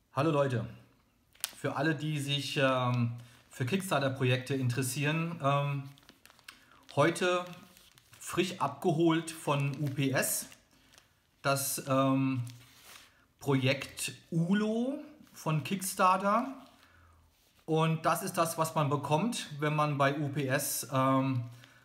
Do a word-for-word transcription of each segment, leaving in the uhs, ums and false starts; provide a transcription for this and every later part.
Hallo Leute, für alle, die sich ähm, für Kickstarter-Projekte interessieren, ähm, heute frisch abgeholt von U P S das ähm, Projekt U L O von Kickstarter, und das ist das, was man bekommt, wenn man bei U P S ähm,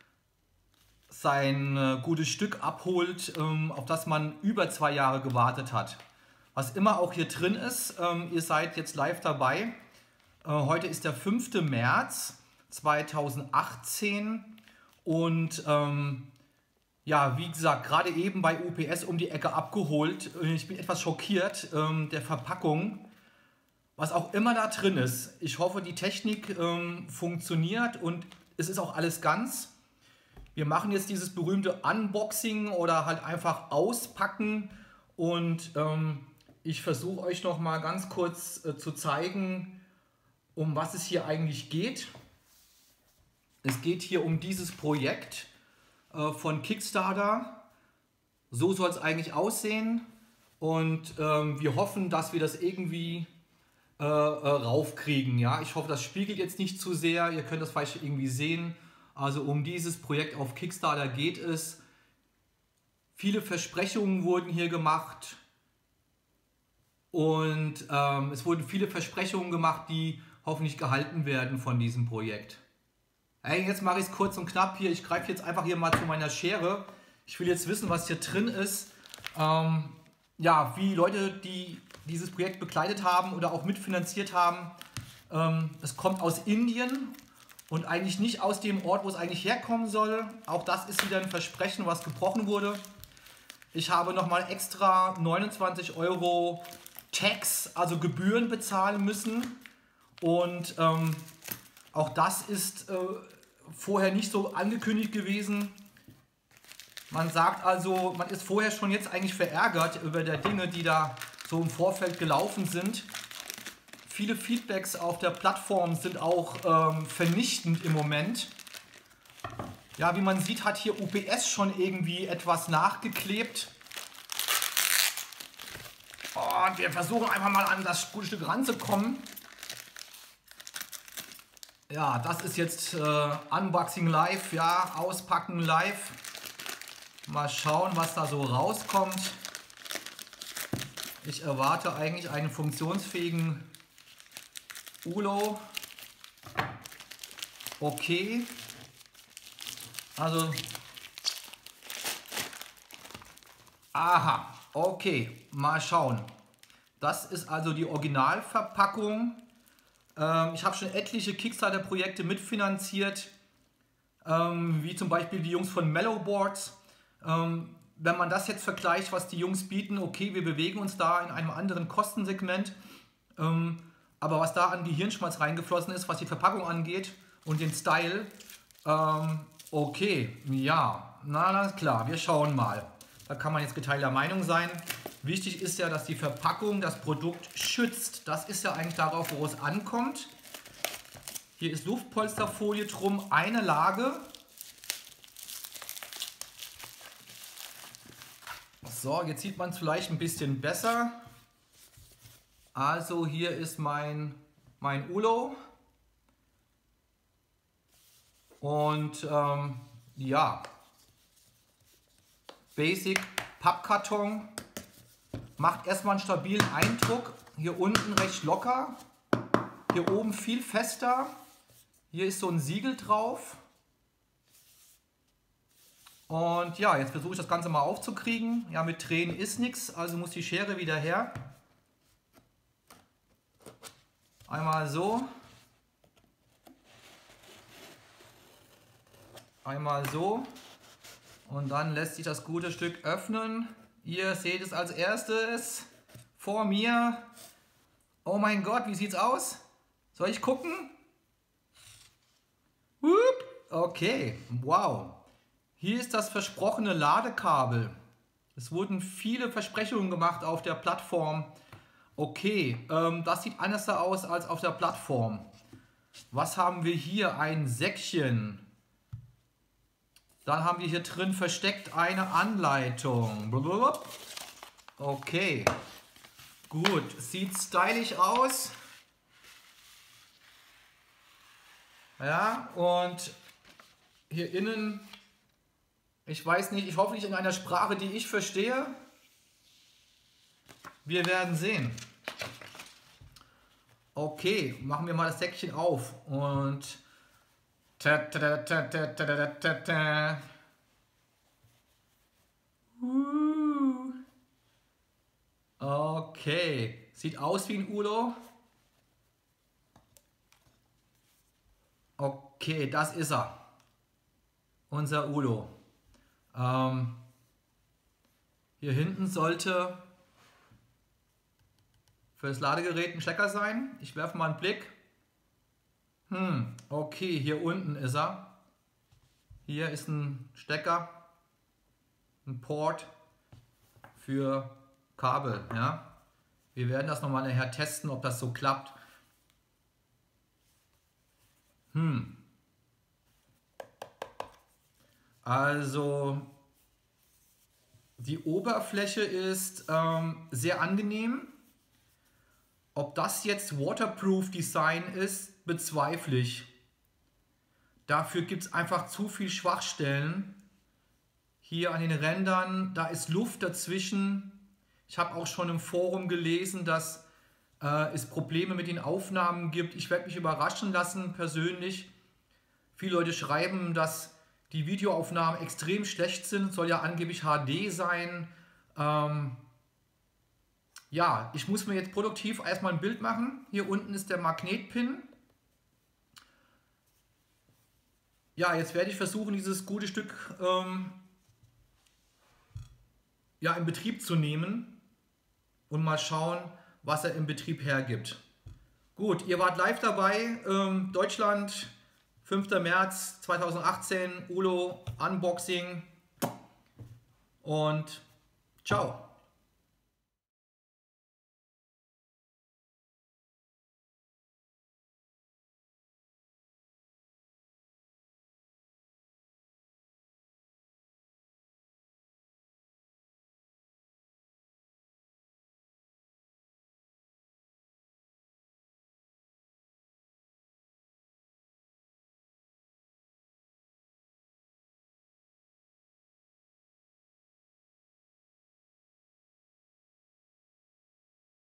sein äh, gutes Stück abholt, ähm, auf das man über zwei Jahre gewartet hat. Was immer auch hier drin ist, ähm, ihr seid jetzt live dabei. Äh, heute ist der fünfte März zweitausendachtzehn und ähm, ja, wie gesagt, gerade eben bei U P S um die Ecke abgeholt. Ich bin etwas schockiert ähm, der Verpackung, was auch immer da drin ist. Ich hoffe, die Technik ähm, funktioniert und es ist auch alles ganz. Wir machen jetzt dieses berühmte Unboxing oder halt einfach auspacken, und ähm, ich versuche euch noch mal ganz kurz äh, zu zeigen, um was es hier eigentlich geht. Es geht hier um dieses Projekt äh, von Kickstarter. So soll es eigentlich aussehen, und ähm, wir hoffen, dass wir das irgendwie äh, äh, raufkriegen. Ja? Ich hoffe, das spiegelt jetzt nicht zu sehr. Ihr könnt das vielleicht irgendwie sehen. Also um dieses Projekt auf Kickstarter geht es. Viele Versprechungen wurden hier gemacht. Und ähm, es wurden viele Versprechungen gemacht, die hoffentlich gehalten werden von diesem Projekt. Hey, jetzt mache ich es kurz und knapp hier. Ich greife jetzt einfach hier mal zu meiner Schere. Ich will jetzt wissen, was hier drin ist. Ähm, ja, wie Leute, die dieses Projekt begleitet haben oder auch mitfinanziert haben. Ähm, es kommt aus Indien und eigentlich nicht aus dem Ort, wo es eigentlich herkommen soll. Auch das ist wieder ein Versprechen, was gebrochen wurde. Ich habe nochmal extra neunundzwanzig Euro Tax, also Gebühren, bezahlen müssen. Und ähm, auch das ist äh, vorher nicht so angekündigt gewesen. Man sagt also, man ist vorher schon jetzt eigentlich verärgert über die Dinge, die da so im Vorfeld gelaufen sind. Viele Feedbacks auf der Plattform sind auch ähm, vernichtend im Moment. Ja, wie man sieht, hat hier U P S schon irgendwie etwas nachgeklebt. Und wir versuchen einfach mal an das gute Stück ranzukommen. Ja, das ist jetzt äh, Unboxing live, ja, auspacken live. Mal schauen, was da so rauskommt. Ich erwarte eigentlich einen funktionsfähigen U L O. Okay. Also. Aha. Okay. Mal schauen. Das ist also die Originalverpackung. Ähm, ich habe schon etliche Kickstarter-Projekte mitfinanziert. Ähm, wie zum Beispiel die Jungs von Mellowboards. Ähm, wenn man das jetzt vergleicht, was die Jungs bieten, okay, wir bewegen uns da in einem anderen Kostensegment. Ähm, aber was da an Gehirnschmalz reingeflossen ist, was die Verpackung angeht und den Style, ähm, okay, ja, na, na klar, wir schauen mal. Da kann man jetzt geteilter Meinung sein. Wichtig ist ja, dass die Verpackung das Produkt schützt. Das ist ja eigentlich darauf, wo es ankommt. Hier ist Luftpolsterfolie drum, eine Lage. So, jetzt sieht man es vielleicht ein bisschen besser. Also hier ist mein, mein U L O. Und ähm, ja, Basic Pappkarton. Macht erstmal einen stabilen Eindruck. Hier unten recht locker. Hier oben viel fester. Hier ist so ein Siegel drauf. Und ja, jetzt versuche ich das Ganze mal aufzukriegen. Ja, mit Drehen ist nichts, also muss die Schere wieder her. Einmal so. Einmal so. Und dann lässt sich das gute Stück öffnen. Ihr seht es als erstes vor mir. Oh mein Gott, wie sieht's aus? Soll ich gucken? Okay, wow. Hier ist das versprochene Ladekabel. Es wurden viele Versprechungen gemacht auf der Plattform. Okay, ähm, das sieht anders aus als auf der Plattform. Was haben wir hier? Ein Säckchen. Dann haben wir hier drin versteckt eine Anleitung. Okay. Gut, sieht stylisch aus. Ja, und hier innen, ich weiß nicht, ich hoffe nicht in einer Sprache, die ich verstehe. Wir werden sehen. Okay, machen wir mal das Säckchen auf und ta ta ta ta ta ta ta ta. Okay, sieht aus wie ein Ulo. Okay, das ist er. Unser Ulo. Ähm, hier hinten sollte für das Ladegerät ein Stecker sein. Ich werfe mal einen Blick. Hm, okay, hier unten ist er. Hier ist ein Stecker, ein Port für Kabel. Ja. Wir werden das nochmal nachher testen, ob das so klappt. Hm. Also die Oberfläche ist ähm, sehr angenehm. Ob das jetzt Waterproof Design ist, bezweifle ich. Dafür gibt es einfach zu viel Schwachstellen. Hier an den Rändern, da ist Luft dazwischen. Ich habe auch schon im Forum gelesen, dass äh, es Probleme mit den Aufnahmen gibt. Ich werde mich überraschen lassen persönlich. Viele Leute schreiben, dass die Videoaufnahmen extrem schlecht sind. Soll ja angeblich H D sein. Ähm, ja, ich muss mir jetzt produktiv erstmal ein Bild machen. Hier unten ist der Magnetpin. Ja, jetzt werde ich versuchen, dieses gute Stück ähm, ja, in Betrieb zu nehmen und mal schauen, was er im Betrieb hergibt. Gut, ihr wart live dabei. Ähm, Deutschland, fünfter März zweitausendachtzehn, Ulo Unboxing und ciao.